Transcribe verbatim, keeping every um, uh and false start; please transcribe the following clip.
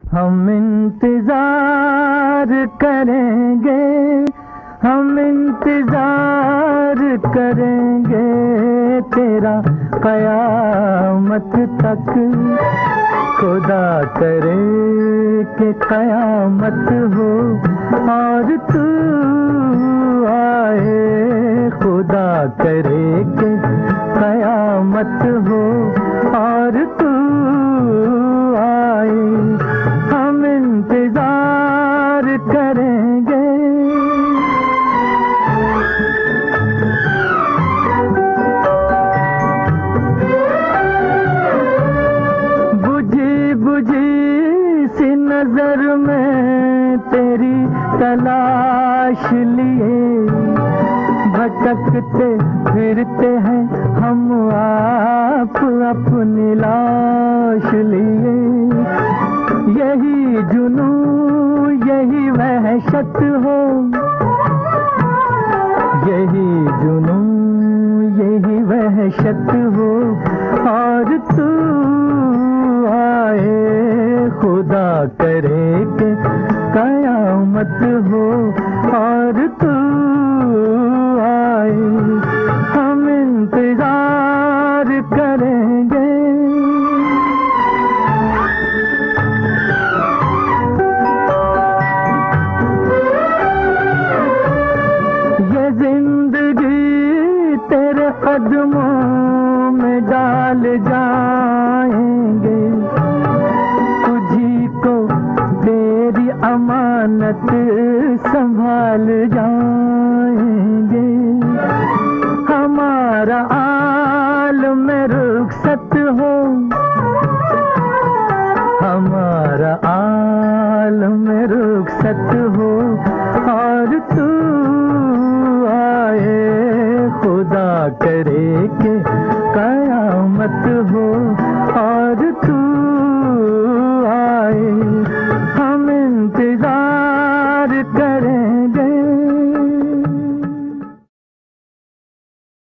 हम इंतजार करेंगे, हम इंतजार करेंगे तेरा कयामत तक। खुदा करे कि कयामत हो और तू आए, खुदा करे कि कयामत हो और तू आए। हम इंतजार करेंगे। बुझी बुझी सी नजर में तेरी तलाश लिए भटकते फिरते हैं हम आप अपनी लाश लिए। यही जुनू यही वहशत हो, यही जुनू यही वहशत हो और तू आए, खुदा करे कि कयामत हो और तू आए। हम इंतजार करेंगे। ये जिंदगी तेरे कदमों में डाल जाएंगे, तुझी को तेरी अमानत संभाल जाएंगे। हमारा आलम रुखसत हो, हमारा आलम रुखसत हो और तू आए, खुदा करे कि कयामत हो